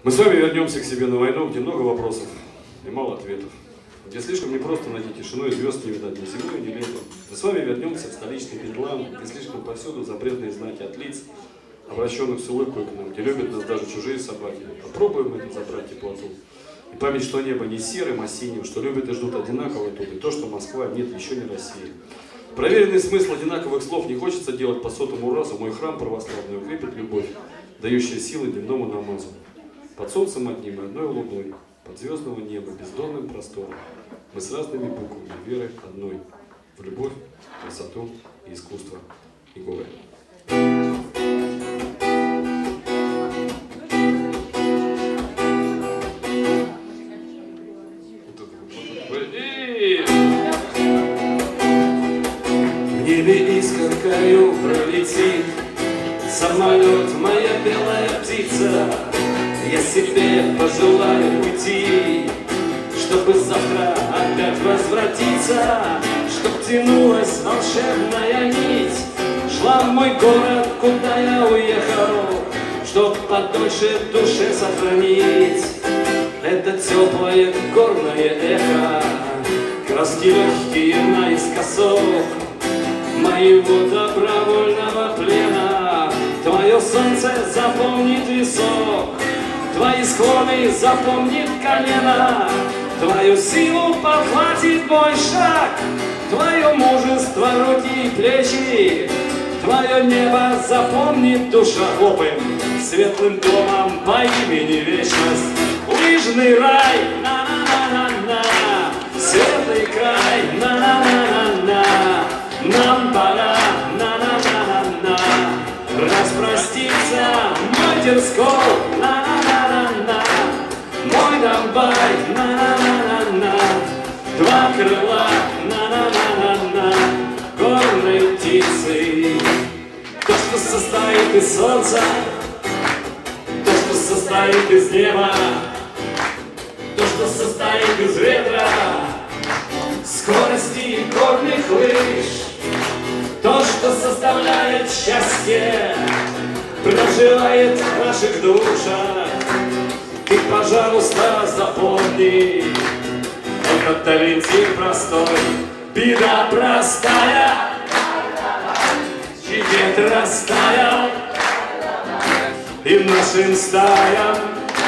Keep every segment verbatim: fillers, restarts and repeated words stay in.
Мы с вами вернемся к себе на войну, где много вопросов и мало ответов. Где слишком непросто найти тишину, и звезд не видать ни зимой, ни летом. Мы с вами вернемся в столичный Бедлам, где слишком повсюду запретные знаки от лиц, обращенных с улыбкой к нам, где любят нас даже чужие собаки. Попробуем это забрать теплоту. И память, что небо не серым, а синим, что любят и ждут одинаково тут, и то, что Москва нет, еще не Россия. Проверенный смысл одинаковых слов не хочется делать по сотому разу. Мой храм православный укрепит любовь, дающая силы дневному намазу. Под солнцем одним и одной луной, под звездного неба, бездонным простором. Мы с разными буквами веры одной в любовь, красоту и искусство, и горы. В небе искоркою пролетит самолет, моя белая птица. Я себе пожелаю уйти, чтобы завтра опять возвратиться, чтоб тянулась волшебная нить, шла в мой город, куда я уехал, чтоб подольше в душе сохранить это теплое горное эхо, краски легкие наискосок моего добровольного плена. Твое солнце запомнит висок, твои склоны запомнит колено, твою силу подхватит мой шаг, твое мужество, руки и плечи, твое небо запомнит душа. Хлопаем светлым домом по имени Вечность. Лыжный рай, на-на-на-на-на, светлый край, на-на-на-на-на, нам пора, на-на-на-на-на, распроститься мой Терскол, на-на-на-на-на, мой Донбай, на-на-на-на-на, два крыла, на-на-на-на-на, горной птицы. То, что состоит из солнца, то, что состоит из неба, то, что состоит из ветра, скорости и горных лыж, то, что составляет счастье, проживает в наших душах. Ты, пожалуйста, запомни, этот ориентир простой, беда простая, чигет растаял, и нашим стаям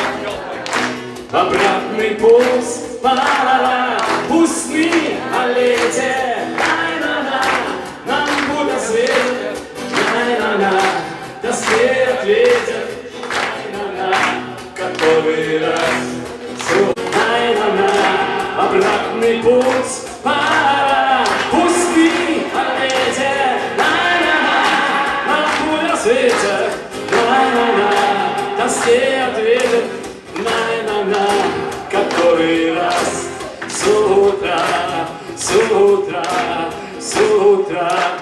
обратный пульс, пора, пусть мы о лете, ай-на-на, нам будет свет, ай-на-на, тоске ответят, ай-на-на, который раз, ай-на-на, обратный путь, пора, пусть мы о лете, ай-на-на, нам будет свет, ай-на-на, тоске ответят, ай-на-на, который раз с утра, с утра, с утра.